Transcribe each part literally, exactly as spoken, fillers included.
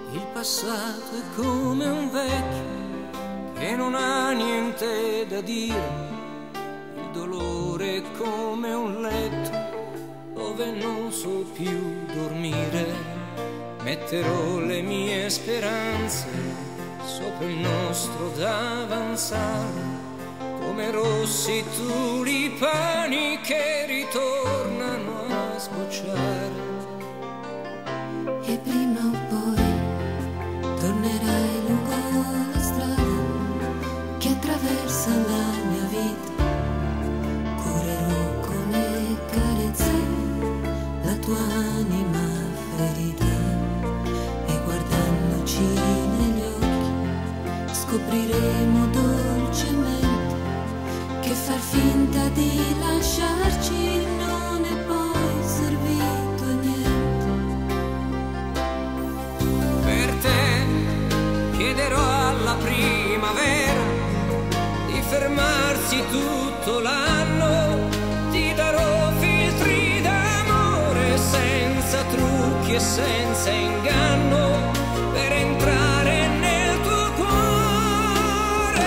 Il passato è come un vecchio che non ha niente da dire. Il dolore è come un letto dove non so più dormire. Metterò le mie speranze sopra il nostro davanzale, come rossi tulipani che ritornano a sbocciare. E prima o poi tornerai lungo la strada che attraversa la mia vita. Curerò con le carezze la tua anima ferita e guardandoci negli occhi scopriremo dolcemente che far finta di lasciarci non è poi servito a niente. Per te chiederò alla primavera di fermarsi tutto l'anno. Ti darò filtri d'amore senza trucchi e senza inganno per entrare nel tuo cuore.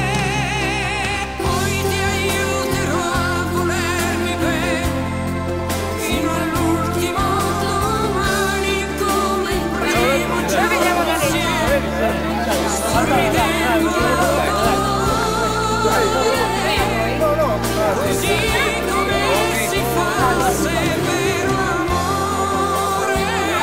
Poi ti aiuterò a volermi bene fino all'ultimo domani, come il primo giorno insieme, sorridendo così come si fa se è vero amore.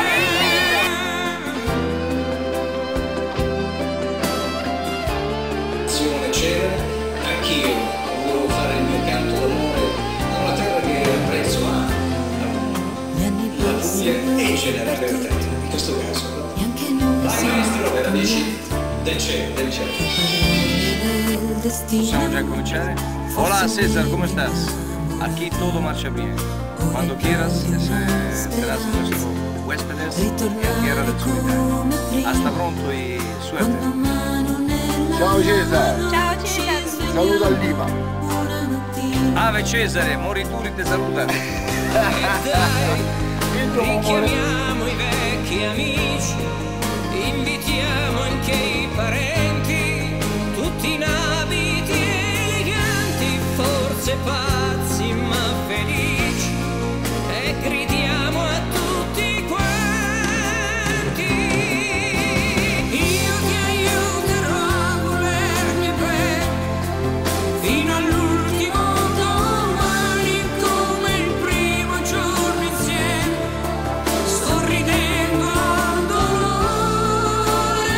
Azione c'era, anch'io volevo fare il mio canto d'amore a una terra che apprezzo amo. La Puglia e in generale per te, in questo caso. Vai maestro per amici del cielo, del cielo. Possiamo già cominciare? Hola César, ¿cómo estás? Aquí todo marcha bien. Cuando quieras, serás nuestro huéspedes en Tierra del Solitario. Hasta pronto y suerte. Ciao Cesare. Ciao Cesare. Saluto a Lima. Ave Cesare, morituri te saluta. E dai, richiamiamo i vecchi amici, invitiamo anche i parenti, tutti in abiti eleganti, forse pazzi ma felici, e gridiamo a tutti quanti. Io ti aiuterò a volermi bene fino all'ultimo domani, come il primo giorno insieme, sorridendo al dolore,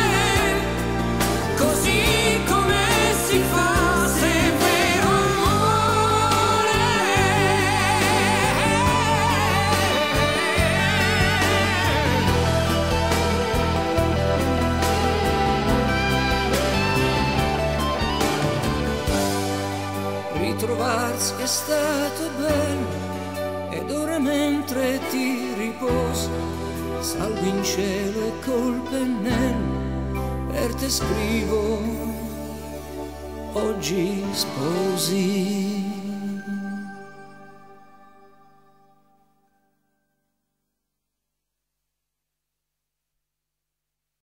così come si fa se è vero amore. Ritrovarsi è stato bello ed ora mentre ti riposi salgo in cielo e col pennello per te scrivo oggi sposi.